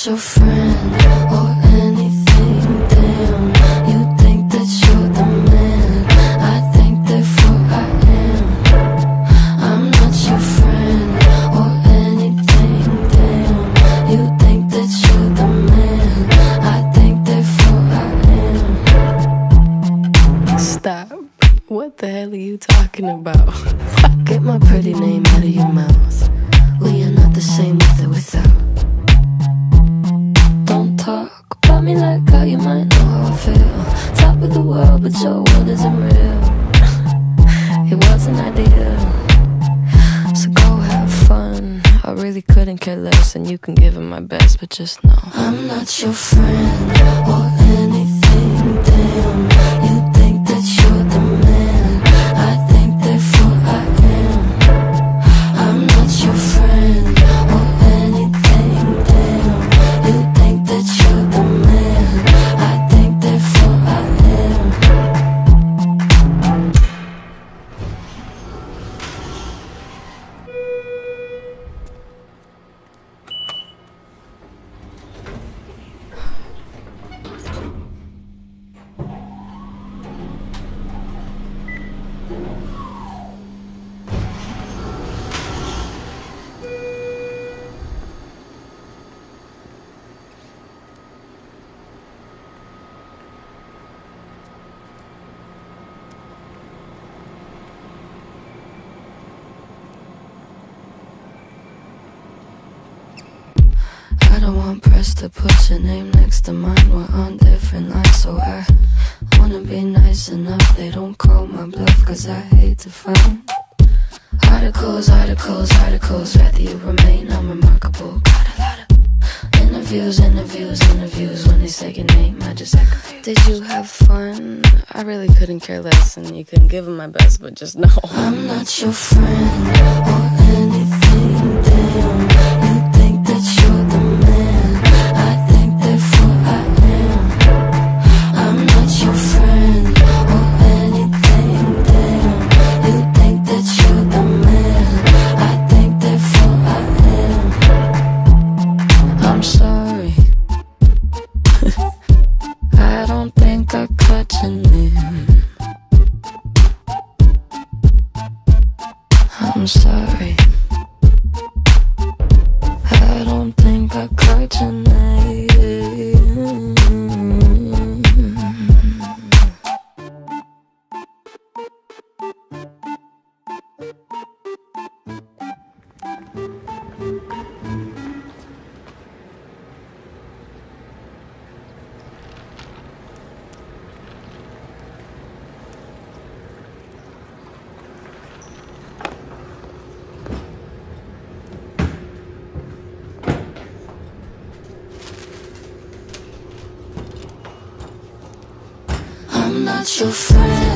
not your friend or anything, damn. You think that you're the man, I think therefore I am. I'm not your friend or anything, damn. You think that you're the man, I think therefore I am. Stop. What the hell are you talking about? Get my pretty name out of your mouth. We are not the same with or without. Don't talk about me like how you might know how I feel. Top of the world, but your world isn't real. It wasn't ideal, so go have fun. I really couldn't care less, and you can give it my best, but just know I'm not your friend or anything, damn. You think that you're the man, I think therefore I am. I'm not your friend or anything, damn. You think that you're the man, I think therefore I am. I don't want press to put your name next to mine. We're on different lines, so I wanna be nice enough. They don't call my bluff, cause I hate to find articles, rather you remain unremarkable. Got a lot of interviews. When they say your name, I just act confused. Did you have fun? I really couldn't care less, and you couldn't give it my best, but just know I'm not your friend or anything, damn. You think that you're the man, I think therefore I am. I'm not your friend or anything, damn. You think that you're the man, I think therefore I am. I'm sorry, I don't think I caught your name. I'm sorry, I don't think I caught your name. I'm not your friend